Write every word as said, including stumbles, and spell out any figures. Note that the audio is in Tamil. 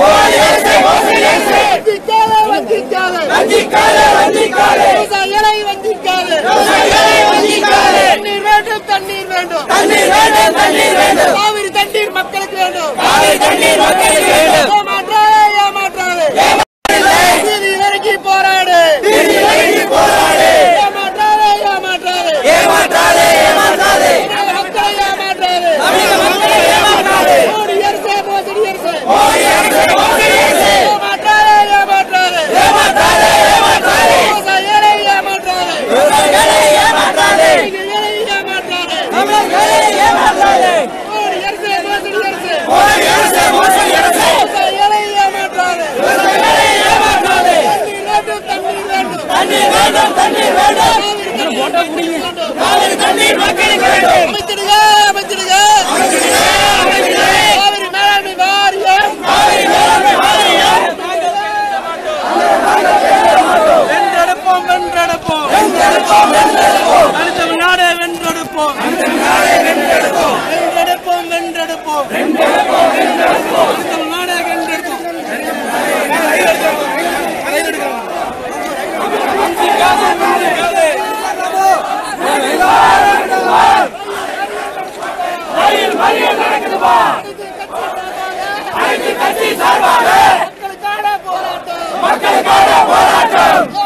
தண்ணீர் மக்களுக்கு வேண்டும். ஏமாற்றாதே ஏமாற்றாதே இறங்கி போராடு. ஏமாற்றாதே ஏமாற்றாதே ஏமாற்றாதே ஏமாற்றாதே மக்களை ஏமாற்றாதே. மோடி அரசே மோசடி அரசே ஏமாற்றாதே ஏமாற்றாதே ஏமாற்றாதே ஏமாற்றாதே விவசாயிகளை ஏமாற்றாதே விவசாயிகளை ஏமாற்றாதே ஏமாற்றாதே தமிழர்களை ஏமாற்றாதே. மோடி அரசே மோசடி அரசே மோடி அரசே மோசடி அரசே விவசாயிகளை ஏமாற்றாதே விவசாயிகளை ஏமாற்றாதே. தண்ணீர் வேண்டும் தண்ணீர் வேண்டும் தண்ணீர் வேண்டும் தண்ணீர் வேண்டும். காவிரி தண்ணீர் மக்களுக்கு வேண்டும். அமைச்சிடுக அமைச்சிடுக அமைச்சிடுக அமைச்சிடுக காவிரி மேலாண்மை வாரியம் காவிரி மேலாண்மை வாரியம் வென்றெடுப்போம் வென்றெடுப்போம் வென்றெடுப்போம் வென்றெடுப்போம் தமிழ்நாடே வென்றெடுப்போம் தமிழ்நாடே வென்றெடுப்போம் வென்றெடுப்போம் வென்றெடுப்போம் வென்றெடுப்போம் வென்றெடுப்போம் தமிழ்நாடே வென்றெடுப்போம். மக்களுக்கான போராட்டம் மக்களுக்கான போராட்டம்